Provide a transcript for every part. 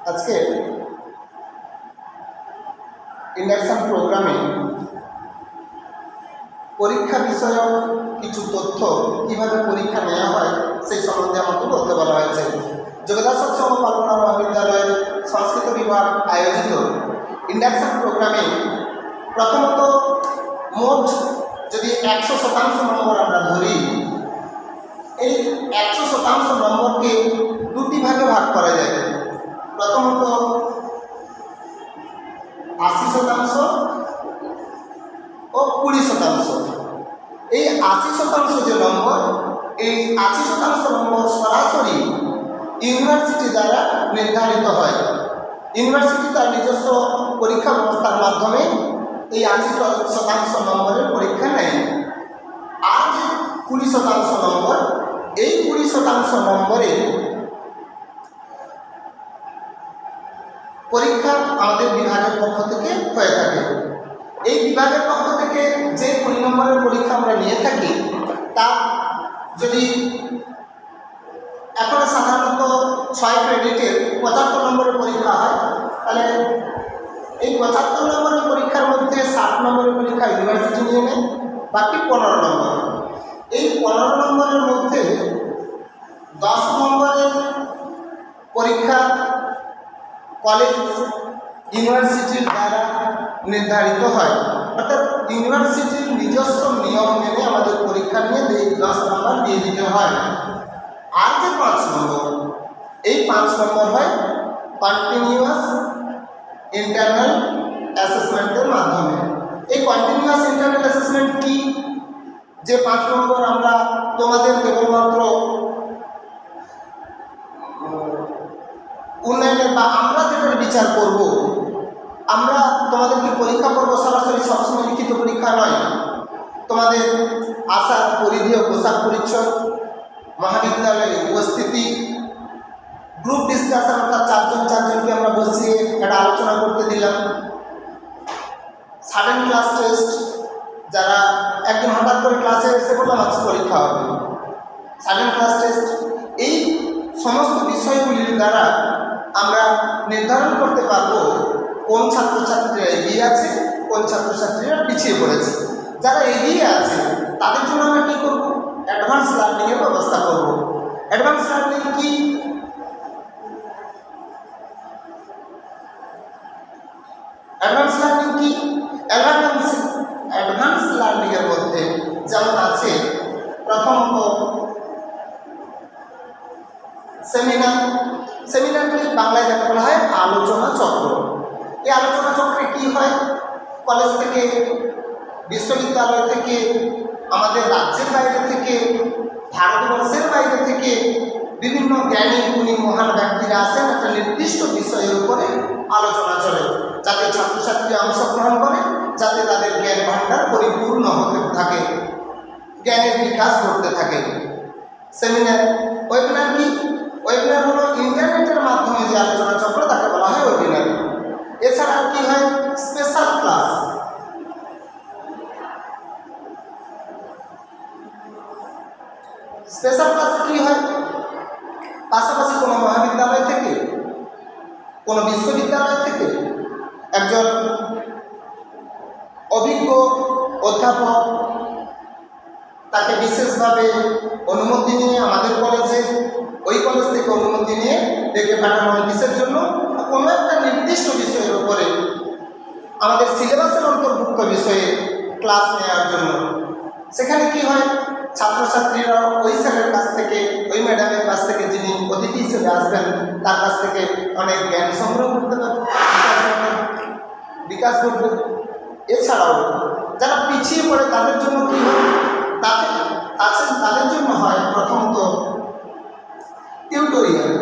আজকে ইন্ডাকশন প্রোগ্রামে পরীক্ষা বিষয়ক কিছু তথ্য কিভাবে পরীক্ষা নেওয়া হয় সেই সম্বন্ধে আমাকে বলতে বলা হয়েছে। যোগদা সৎসঙ্গ কল্পনা মহাবিদ্যালয়ের সংস্কৃত বিভাগ আয়োজিত ইন্ডাকশন প্রোগ্রামে প্রথমত মোট যদি 100% নম্বর আমরা ধরি, এই 100% নম্বরকে দুটি ভাগে ভাগ করা যায়। প্রথমত 80% ও 20%। এই 80% যে নম্বর, এই 80% নম্বর সরাসরি ইউনিভার্সিটি দ্বারা নির্ধারিত হয়। ইউনিভার্সিটি তার নিজস্ব পরীক্ষা ব্যবস্থার মাধ্যমে এই 80% নম্বরের পরীক্ষা নেয়। আর যে 20% নম্বর, এই 20% নম্বরে পরীক্ষা আমাদের বিভাগের পক্ষ থেকে হয়ে থাকে। এই বিভাগের পক্ষ থেকে যে 20 নম্বরের পরীক্ষা আমরা নিয়ে থাকি, তা যদি এখন সাধারণত 6 ক্রেডিটের 75 নম্বরের পরীক্ষা হয়, তাহলে এই 75 নম্বরের পরীক্ষার মধ্যে 60 নম্বরের পরীক্ষা ইউনিভার্সিটি নিয়ে নেয়, বাকি 15 নম্বর। এই 15 নম্বরের মধ্যে 10 নম্বরের পরীক্ষা কলেজ ইউনিভার্সিটির দ্বারা নির্ধারিত হয়। অর্থাৎ ইউনিভার্সিটির নিজস্ব নিয়ম মেনে আমাদের পরীক্ষা নিয়ে 10 নম্বর দিয়ে দিতে হয়। আর যে 5 নম্বর, এই 5 নম্বর হয় কন্টিনিউয়াস ইন্টারনাল অ্যাসেসমেন্টের মাধ্যমে। এই কন্টিনিউয়াস ইন্টারনাল অ্যাসেসমেন্ট কি? যে 5 নম্বর আমরা তোমাদের কেবলমাত্র উন্নয়নের বা আমরা যেটার বিচার করব, আমরা তোমাদেরকে পরীক্ষা করবো সরাসরি, সবসময় লিখিত পরীক্ষা নয়। তোমাদের আসার পরিধি ও পোশাক পরিচ্ছদ, মহাবিদ্যালয়ে উপস্থিতি, গ্রুপ ডিসকাশন, অর্থাৎ 4 জনকে আমরা বসিয়ে একটা আলোচনা করতে দিলাম, সাডেন ক্লাস টেস্ট, যারা একদিন হঠাৎ করে ক্লাসে এসে বললাম আজ পরীক্ষা হবে, সাডেন ক্লাস টেস্ট, এই সমস্ত বিষয়গুলির দ্বারা আমরা নির্ধারণ করতে পারবো কোন ছাত্রছাত্রীরা এগিয়ে আছে, কোন ছাত্রছাত্রীরা পিছিয়ে পড়েছে। যারা এগিয়ে আছে তাদের জন্য আমরা কী করব? অ্যাডভান্স লার্নিংয়ের ব্যবস্থা করব। অ্যাডভান্স লার্নিং কি? অ্যাডভান্স লার্নিং কি? অ্যাডভান্স লার্নিংয়ের মধ্যে যেমন আছে প্রথমত সেমিনার। সেমিনারকে বাংলায় যাকে বলা হয় আলোচনা চক্র। এই আলোচনা চক্রে কি হয়? কলেজ থেকে, বিশ্ববিদ্যালয় থেকে, আমাদের রাজ্যের বাইরে থেকে, ভারতবর্ষের বাইরে থেকে বিভিন্ন জ্ঞানী গুণী মহান ব্যক্তিরা আসেন। একটা নির্দিষ্ট বিষয়ের উপরে আলোচনা চলে, যাতে ছাত্রছাত্রী অংশগ্রহণ করে, যাতে তাদের জ্ঞান ভাণ্ডার পরিপূর্ণ হতে থাকে, জ্ঞানের বিকাশ ঘটতে থাকে। সেমিনার। ওয়েবিনার কি? ওয়েবিনার হলো ইন্টারনেটের মাধ্যমে যে আলোচনা চক্র, তাকে বলা হয় ওয়েবিনার। এছাড়া কি হয়? Special class. স্পেশাল ক্লাস কি হয়? পাশাপাশি কোনো মহাবিদ্যালয় থেকে, কোনো বিশ্ববিদ্যালয় থেকে একজন অভিজ্ঞ অধ্যাপক তাকে বিশেষভাবে অনুমতি নিয়ে আমাদের কলেজে, ওই কলেজ থেকে অনুমতি নিয়ে ডেকে পাঠানো হয় কিসের জন্য? কোনো একটা নির্দিষ্ট বিষয়ের উপরে আমাদের সিলেবাসের অন্তর্ভুক্ত বিষয়ে ক্লাস নেওয়ার জন্য। সেখানে কি হয়? ছাত্রছাত্রীরা ওই স্যারের কাছ থেকে, ওই ম্যাডামের কাছ থেকে, যিনি অতিথি হিসেবে আসবেন, তার কাছ থেকে অনেক জ্ঞান সংগ্রহ করতে পারবে, বিকাশ করবে। এছাড়াও যারা পিছিয়ে পড়ে তাদের জন্য কী হয়? তাদের জন্য হয় প্রথমত টিউটোরিয়াল।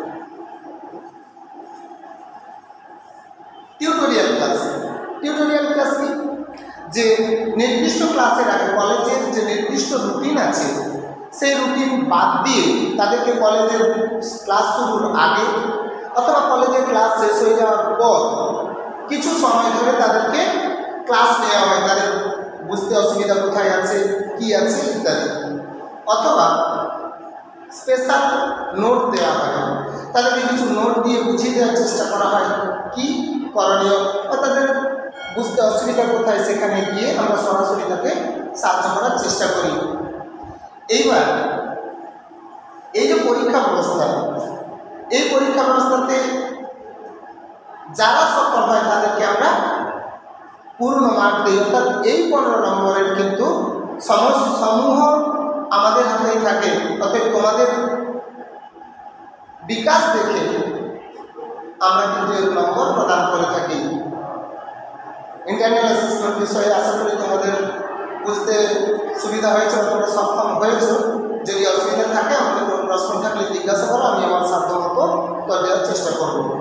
টিউটোরিয়াল ক্লাস কি? যে নির্দিষ্ট ক্লাসের আগে কলেজের যে নির্দিষ্ট রুটিন আছে, সেই রুটিন বাদ দিয়ে তাদেরকে কলেজের ক্লাস শুরুর আগে অথবা কলেজের ক্লাস শেষ হয়ে যাওয়ার পর কিছু সময় ধরে তাদেরকে ক্লাস নেওয়া হয়, তাদের বুঝতে অসুবিধা কোথায় আছে, কি আছে ইত্যাদি। অথবা স্পেশাল নোট দেওয়া হয়। তাদেরকে কিছু নোট দিয়ে বুঝিয়ে দেওয়ার চেষ্টা করা হয় কি করণীয়, বা তাদের বুঝতে অসুবিধা কোথায় সেখানে গিয়ে আমরা সরাসরি তাকে সাহায্য করার চেষ্টা করি। এইবার এই যে পরীক্ষা ব্যবস্থা, এই পরীক্ষা ব্যবস্থাতে যারা সফল হয় তাদেরকে আমরা পূর্ণ মার্ক দিই, অর্থাৎ এই 15 নম্বরের কিন্তু সমূহ আমাদের হাতেই থাকে। অর্থাৎ তোমাদের বিকাশ দেখে আমরা কিন্তু এর নম্বর প্রদান করে থাকি। ইন্টারনাল অ্যাসেসমেন্ট বিষয়ে আশা করি তোমাদের বুঝতে সুবিধা হয়েছে, তোমরা সক্ষম হয়েছ। যদি অসুবিধা থাকে, আমাদের কোনো প্রশ্ন থাকলে জিজ্ঞাসা করো, আমি আমার সাধ্য মতো উত্তর দেওয়ার চেষ্টা করব।